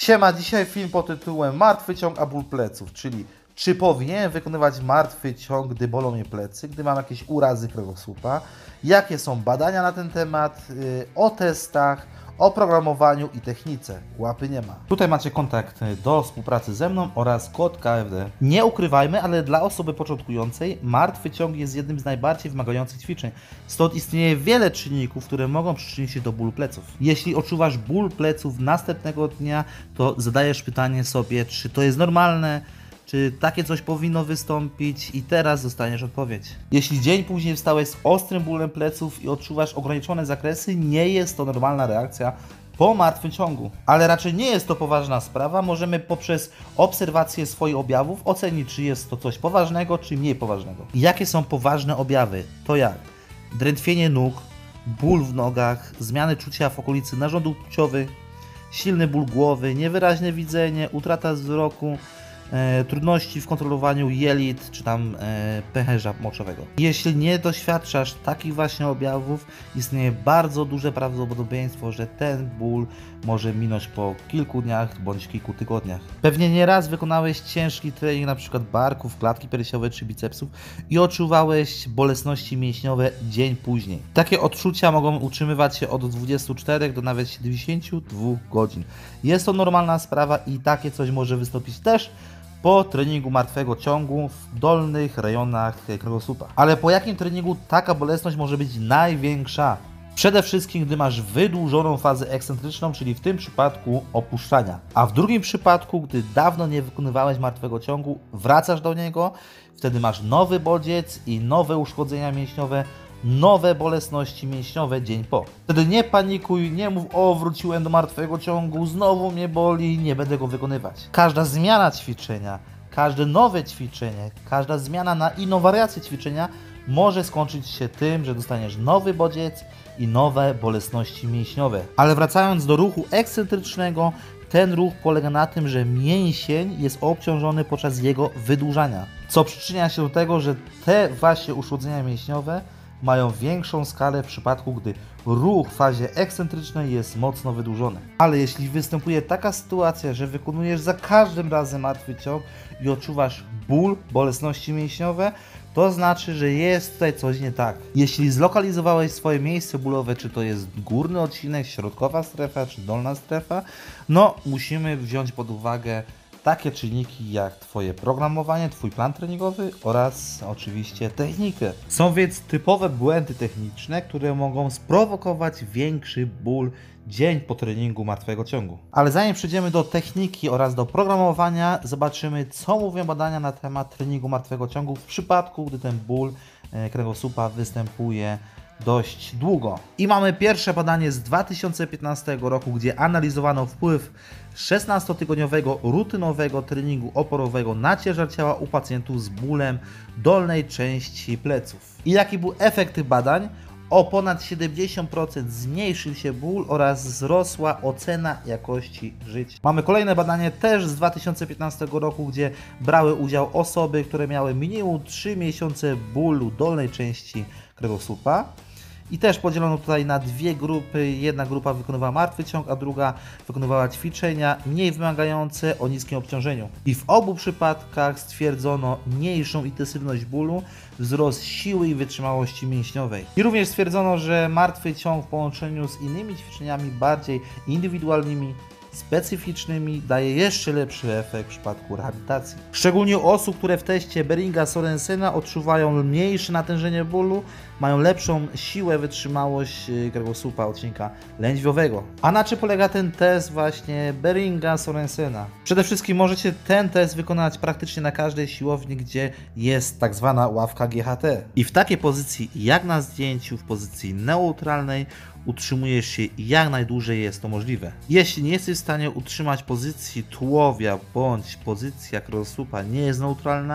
Siema, dzisiaj film pod tytułem Martwy ciąg a ból pleców, czyli czy powinienem wykonywać martwy ciąg, gdy bolą mnie plecy, gdy mam jakieś urazy kręgosłupa, jakie są badania na ten temat, o testach, o programowaniu i technice. Łapy nie ma. Tutaj macie kontakt do współpracy ze mną oraz kod KFD. Nie ukrywajmy, ale dla osoby początkującej martwy ciąg jest jednym z najbardziej wymagających ćwiczeń. Stąd istnieje wiele czynników, które mogą przyczynić się do bólu pleców. Jeśli odczuwasz ból pleców następnego dnia, to zadajesz pytanie sobie, czy to jest normalne, czy takie coś powinno wystąpić i teraz dostaniesz odpowiedź. Jeśli dzień później wstałeś z ostrym bólem pleców i odczuwasz ograniczone zakresy, nie jest to normalna reakcja po martwym ciągu. Ale raczej nie jest to poważna sprawa, możemy poprzez obserwację swoich objawów ocenić, czy jest to coś poważnego, czy mniej poważnego. Jakie są poważne objawy? To jak? Drętwienie nóg, ból w nogach, zmiany czucia w okolicy narządów płciowych, silny ból głowy, niewyraźne widzenie, utrata wzroku, trudności w kontrolowaniu jelit czy tam pęcherza moczowego. Jeśli nie doświadczasz takich właśnie objawów, istnieje bardzo duże prawdopodobieństwo, że ten ból może minąć po kilku dniach bądź kilku tygodniach. Pewnie nieraz wykonałeś ciężki trening, np. barków, klatki piersiowej czy bicepsów i odczuwałeś bolesności mięśniowe dzień później. Takie odczucia mogą utrzymywać się od 24 do nawet 72 godzin. Jest to normalna sprawa i takie coś może wystąpić też po treningu martwego ciągu w dolnych rejonach kręgosłupa. Ale po jakim treningu taka bolesność może być największa? Przede wszystkim, gdy masz wydłużoną fazę ekscentryczną, czyli w tym przypadku opuszczania. A w drugim przypadku, gdy dawno nie wykonywałeś martwego ciągu, wracasz do niego, wtedy masz nowy bodziec i nowe uszkodzenia mięśniowe, nowe bolesności mięśniowe dzień po. Wtedy nie panikuj, nie mów: o, wróciłem do martwego ciągu, znowu mnie boli, nie będę go wykonywać. Każda zmiana ćwiczenia, każde nowe ćwiczenie, każda zmiana na inną wariację ćwiczenia może skończyć się tym, że dostaniesz nowy bodziec i nowe bolesności mięśniowe. Ale wracając do ruchu ekscentrycznego, ten ruch polega na tym, że mięsień jest obciążony podczas jego wydłużania, co przyczynia się do tego, że te właśnie uszkodzenia mięśniowe mają większą skalę w przypadku, gdy ruch w fazie ekscentrycznej jest mocno wydłużony. Ale jeśli występuje taka sytuacja, że wykonujesz za każdym razem martwy ciąg i odczuwasz ból, bolesności mięśniowe, to znaczy, że jest tutaj coś nie tak. Jeśli zlokalizowałeś swoje miejsce bólowe, czy to jest górny odcinek, środkowa strefa, czy dolna strefa, no musimy wziąć pod uwagę takie czynniki jak Twoje programowanie, Twój plan treningowy oraz oczywiście technikę. Są więc typowe błędy techniczne, które mogą sprowokować większy ból dzień po treningu martwego ciągu. Ale zanim przejdziemy do techniki oraz do programowania, zobaczymy, co mówią badania na temat treningu martwego ciągu w przypadku, gdy ten ból kręgosłupa występuje dość długo. I mamy pierwsze badanie z 2015 roku, gdzie analizowano wpływ 16-tygodniowego rutynowego treningu oporowego na ciężar ciała u pacjentów z bólem dolnej części pleców. I jaki był efekt tych badań? O ponad 70% zmniejszył się ból oraz wzrosła ocena jakości życia. Mamy kolejne badanie też z 2015 roku, gdzie brały udział osoby, które miały minimum 3 miesiące bólu dolnej części kręgosłupa. I też podzielono tutaj na dwie grupy. Jedna grupa wykonywała martwy ciąg, a druga wykonywała ćwiczenia mniej wymagające o niskim obciążeniu. I w obu przypadkach stwierdzono mniejszą intensywność bólu, wzrost siły i wytrzymałości mięśniowej. I również stwierdzono, że martwy ciąg w połączeniu z innymi ćwiczeniami bardziej indywidualnymi, specyficznymi daje jeszcze lepszy efekt w przypadku rehabilitacji. Szczególnie u osób, które w teście Behringa-Sorensena odczuwają mniejsze natężenie bólu, mają lepszą siłę, wytrzymałość kręgosłupa odcinka lędźwiowego. A na czym polega ten test właśnie Behringa-Sorensena? Przede wszystkim możecie ten test wykonać praktycznie na każdej siłowni, gdzie jest tak zwana ławka GHT. I w takiej pozycji, jak na zdjęciu, w pozycji neutralnej, utrzymujesz się jak najdłużej jest to możliwe. Jeśli nie jesteś w stanie utrzymać pozycji tułowia bądź pozycja kręgosłupa nie jest neutralna,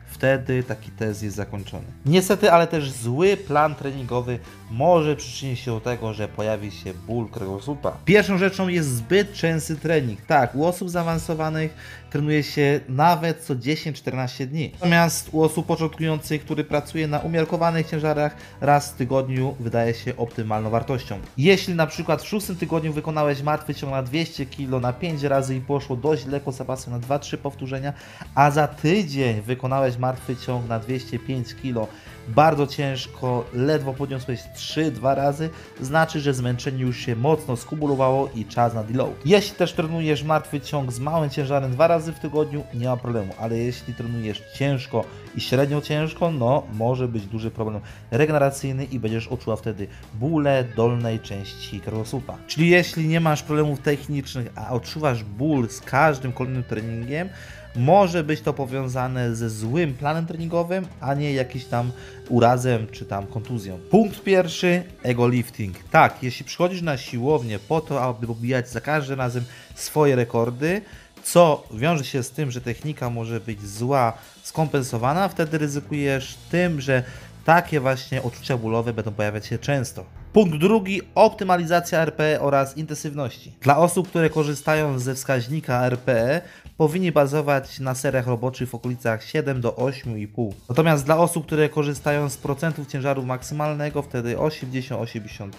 wtedy taki test jest zakończony. Niestety, ale też zły plan treningowy może przyczynić się do tego, że pojawi się ból kręgosłupa. Pierwszą rzeczą jest zbyt częsty trening. Tak, u osób zaawansowanych trenuje się nawet co 10-14 dni. Natomiast u osób początkujących, który pracuje na umiarkowanych ciężarach, raz w tygodniu wydaje się optymalną wartością. Jeśli na przykład w 6 tygodniu wykonałeś martwy ciąg na 200 kg na 5 razy i poszło dość lekko zapasem na 2-3 powtórzenia, a za tydzień wykonałeś martwy ciąg na 205 kg bardzo ciężko, ledwo podniosłeś 3-2 razy, znaczy, że zmęczenie już się mocno skumulowało i czas na deload. Jeśli też trenujesz martwy ciąg z małym ciężarem 2 razy w tygodniu, nie ma problemu, ale jeśli trenujesz ciężko i średnio ciężko, no może być duży problem regeneracyjny i będziesz odczuwał wtedy bóle dolnej części kręgosłupa. Czyli jeśli nie masz problemów technicznych, a odczuwasz ból z każdym kolejnym treningiem, może być to powiązane ze złym planem treningowym, a nie jakimś tam urazem czy tam kontuzją. Punkt pierwszy, ego lifting. Tak, jeśli przychodzisz na siłownię po to, aby pobijać za każdym razem swoje rekordy, co wiąże się z tym, że technika może być zła, skompensowana, wtedy ryzykujesz tym, że takie właśnie odczucia bólowe będą pojawiać się często. Punkt drugi, optymalizacja RPE oraz intensywności. Dla osób, które korzystają ze wskaźnika RPE, powinni bazować na seriach roboczych w okolicach 7 do 8,5. Natomiast dla osób, które korzystają z procentów ciężaru maksymalnego, wtedy 80-85%.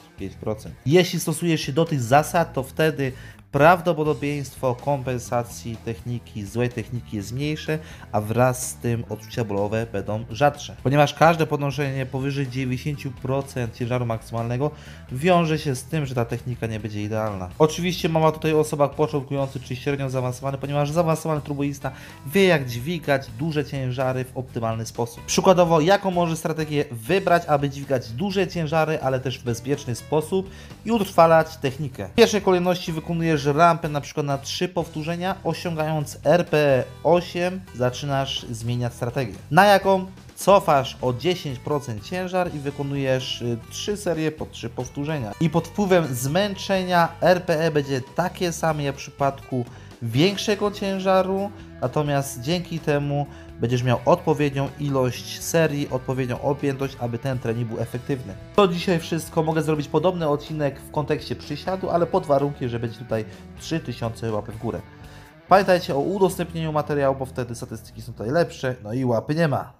Jeśli stosujesz się do tych zasad, to wtedy prawdopodobieństwo kompensacji techniki, złej techniki jest mniejsze, a wraz z tym odczucia bólowe będą rzadsze. Ponieważ każde podnoszenie powyżej 90% ciężaru maksymalnego wiąże się z tym, że ta technika nie będzie idealna. Oczywiście mowa tutaj o osobach początkujących czy średnio zaawansowany, ponieważ zaawansowany turboista wie, jak dźwigać duże ciężary w optymalny sposób. Przykładowo, jaką może strategię wybrać, aby dźwigać duże ciężary, ale też w bezpieczny sposób i utrwalać technikę. W pierwszej kolejności wykonujesz rampę na przykład na 3 powtórzenia, osiągając RPE 8, zaczynasz zmieniać strategię. Na jaką? Cofasz o 10% ciężar i wykonujesz 3 serie po 3 powtórzenia. I pod wpływem zmęczenia RPE będzie takie same jak w przypadku większego ciężaru, natomiast dzięki temu będziesz miał odpowiednią ilość serii, odpowiednią objętość, aby ten trening był efektywny. To dzisiaj wszystko. Mogę zrobić podobny odcinek w kontekście przysiadu, ale pod warunkiem, że będzie tutaj 3000 łapek w górę. Pamiętajcie o udostępnieniu materiału, bo wtedy statystyki są tutaj lepsze, no i łapy nie ma.